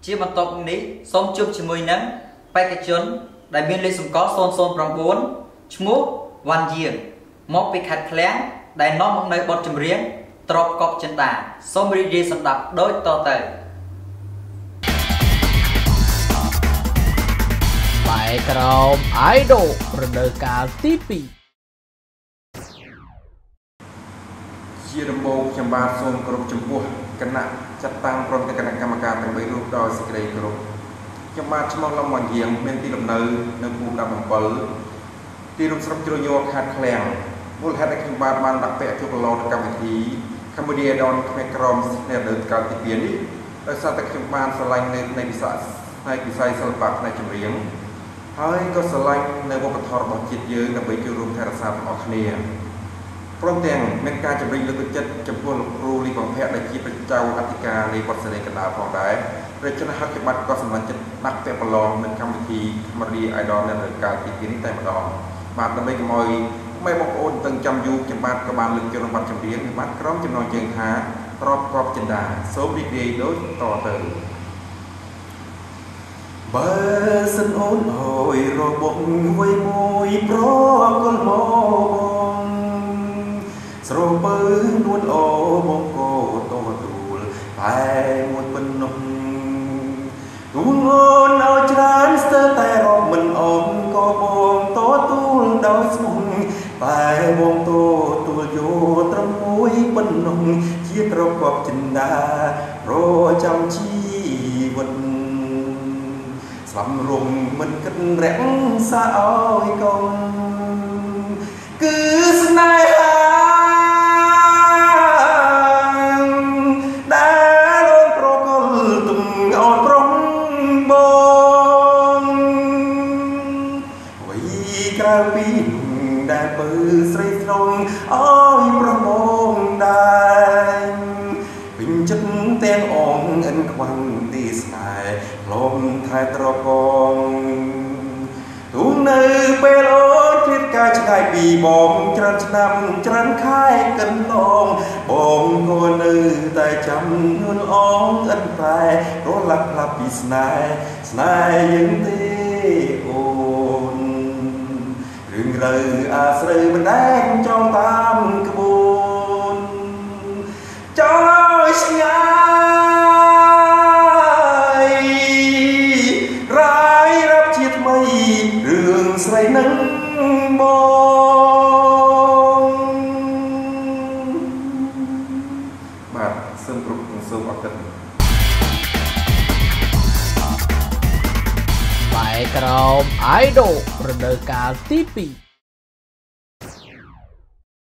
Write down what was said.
ជាបន្ទាប់នេះសូមជួបជាមួយនឹងបេក្ខជនដែលមានលេខសម្គាល់009ឈ្មោះវ៉ាន់យាងមកពីខេត្តឃ្លាំងដែលនាំមកនៅបទចម្រៀងទ្របកប់ចិន្តាសូមរីករាយស្ដាប់ដូចតទៅបែកក្រោម idol រដូវកាលទី2 ជាដំបូងខ្ញុំបាទសូមគោរពចំពោះគណៈចាត់តាំងព្រមទាំងគណៈកម្មការទាំង3រូបដោយសេចក្តីគោរពខ្ញុំបាទឈ្មោះលំវ៉ាន់យាងមានទីលំនៅនៅភូមិ17ទីរួមស្រុកជ្រោយញ័រខេត្តឃ្លាំងមូលហេតុដែលខ្ញុំបាទបានដាក់ពាក្យជួបប្រឡងនៅកម្មវិធី Cambodia Idol ក្មេងក្រមនៅរដូវកាលទី2នេះដោយសារតែខ្ញុំបានស្រឡាញ់នៅវិស័យសិល្បៈផ្នែកចម្រៀងហើយក៏ស្រឡាញ់នៅវប្បធម៌របស់ជាតិយើងដើម្បីចូលរួមថែរក្សាទាំងអស់គ្នាព្រមទាំងមានការជំរុញលើកទឹកចិត្តចំពោះលោកគ្រូលីបងភ័ក្រដែលជាព្រះចៅអធិការនៃវត្តសេរីកណ្ដាលផងដែរដូច្នេះហើយខ្ញុំបាទក៏សម្រេចចិត្តដាក់ពាក្យប្រឡងនៅកម្មវិធី Cambodia Idol នៅរដូវកាលទី2នេះតែម្ដងបាទដើម្បីកុំឲ្យបងប្អូនទាំងចាំយូរខ្ញុំបាទក៏បានលើកយកបទចម្រៀងបាទក្រុមចំណងជើងថាទ្របកប់ចិន្តាសូមរីករាយដូចតទៅបើសិនអូនអើយរបស់វ័យមួយប្រកលមកស្រពើនួនអូបងក៏តទូលតែមួយប៉ុណ្ណោះទូលអូនឲ្យច្រើនស្ទើរតែរកមិនអូនក៏បងតទូលដោយស្មុំតែបងតទូលយកត្រឹមមួយប៉ុណ្ណោះជាទ្រពកប់ចិន្តារចាំជីវិតស្លំរំមិនគិតរាំងសាឲ្យកុំគឺស្នេហាដែលអូនប្រកលទុំអូនប្រុងបងវីក្រៅពីដែលបើស្រីស្រងអើយប្រមងដែរពេញចិត្តទាំងអងអិនខ្វាំងទីស្នេហ៍លំថែត្រកងទូនៅពេលអូនធៀបកាយឆ្ងាយពីបងច្រើនឆ្នាំច្រើនខែកន្លងបងក៏នៅតែចាំនួនអងអិនតែរលាក់ផ្លាប់ពីស្នេហ៍យើងទេអូនរឿងរើអាស្រូវមិនដែលចង់តាមក្បួនចង់ឲ្យស្ងាយរាយរាប់ជាថ្មីរឿងស្រីនឹងបងបាទសូមគ្រប់និងសូមអរគុណបែកក្រោម idol រដូវកាលទី2